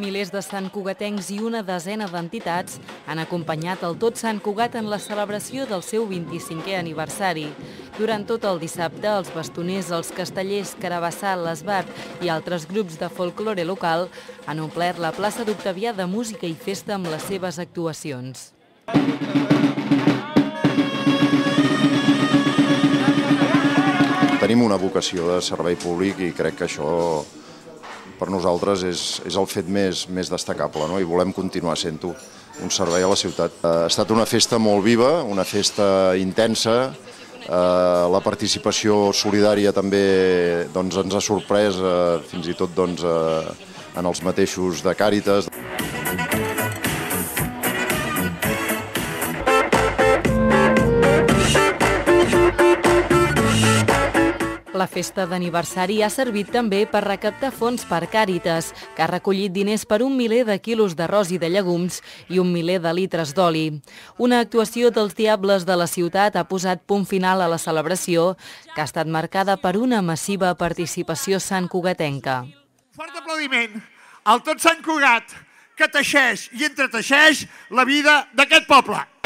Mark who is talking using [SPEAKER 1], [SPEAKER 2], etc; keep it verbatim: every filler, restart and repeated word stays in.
[SPEAKER 1] Milers de santcugatencs i una desena d'entitats han acompanyat el Tot Sant Cugat en la celebració del seu vint-i-cinquè aniversari. Durant tot el dissabte, els bastoners, els castellers, Carabassal, l'Esbart i altres grups de folklore local han omplert la plaça d'Octavià de música i festa amb les seves actuacions.
[SPEAKER 2] Tenim una vocació de servei públic i crec que això per nosaltres és, és el fet més, més destacable, no? I volem continuar sent-ho, un servei a la ciutat. Ha estat una festa molt viva, una festa intensa, eh, la participació solidària també doncs, ens ha sorprès, eh, fins i tot doncs, eh, en els mateixos de Càritas.
[SPEAKER 1] La festa d'aniversari ha servit també per recaptar fons per Càritas, que ha recollit diners per un miler de quilos d'arròs i de llegums i un miler de litres d'oli. Una actuació dels Diables de la ciutat ha posat punt final a la celebració, que ha estat marcada per una massiva participació santcugatenca.
[SPEAKER 3] Fort aplaudiment al Tot Sant Cugat, que teixeix i entreteixeix la vida d'aquest poble.